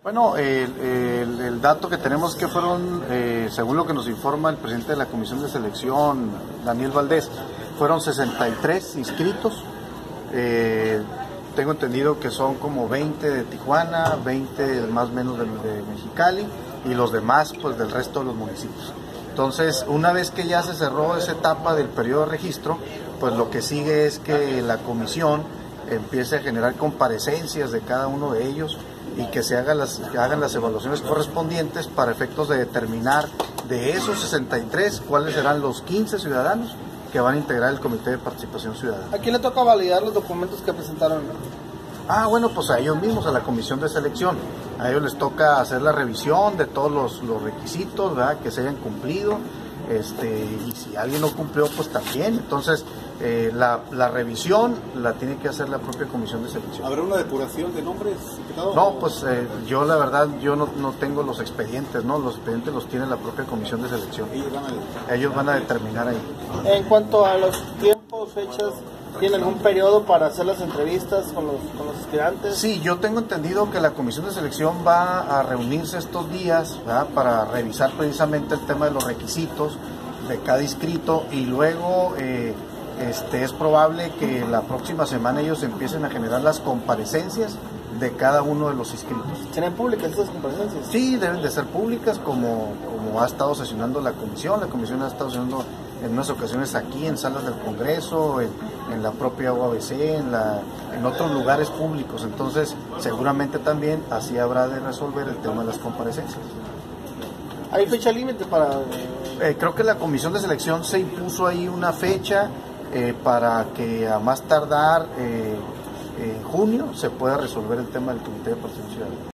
Bueno, el dato que tenemos es que fueron, según lo que nos informa el presidente de la Comisión de Selección, Daniel Valdés, fueron 63 inscritos. Tengo entendido que son como 20 de Tijuana, 20 más o menos de Mexicali y los demás pues del resto de los municipios. Entonces, una vez que ya se cerró esa etapa del periodo de registro, pues lo que sigue es que la comisión empiece a generar comparecencias de cada uno de ellos y que se hagan las evaluaciones correspondientes para efectos de determinar de esos 63 cuáles serán los 15 ciudadanos que van a integrar el Comité de Participación Ciudadana. ¿A quién le toca validar los documentos que presentaron? Bueno, pues a ellos mismos, a la Comisión de Selección. A ellos les toca hacer la revisión de todos los requisitos, ¿verdad?, que se hayan cumplido. Y si alguien no cumplió, pues también. Entonces, la revisión la tiene que hacer la propia Comisión de Selección. ¿Habrá una depuración de nombres? No, pues yo la verdad, yo no tengo los expedientes, ¿no? Los expedientes los tiene la propia Comisión de Selección. Ellos van a determinar ahí. En cuanto a los tiempos, fechas, ¿tienen un periodo para hacer las entrevistas con los aspirantes? Sí, yo tengo entendido que la Comisión de Selección va a reunirse estos días, ¿verdad?, para revisar precisamente el tema de los requisitos de cada inscrito y luego es probable que la próxima semana ellos empiecen a generar las comparecencias de cada uno de los inscritos. ¿Serán públicas estas comparecencias? Sí, deben de ser públicas como ha estado sesionando la comisión. La comisión ha estado sesionando en unas ocasiones aquí en salas del Congreso, en la propia UABC, en otros lugares públicos. Entonces, seguramente también así habrá de resolver el tema de las comparecencias. ¿Hay fecha límite para...? Creo que la Comisión de Selección se impuso ahí una fecha para que a más tardar en junio se pueda resolver el tema del Comité de Participación Ciudadana.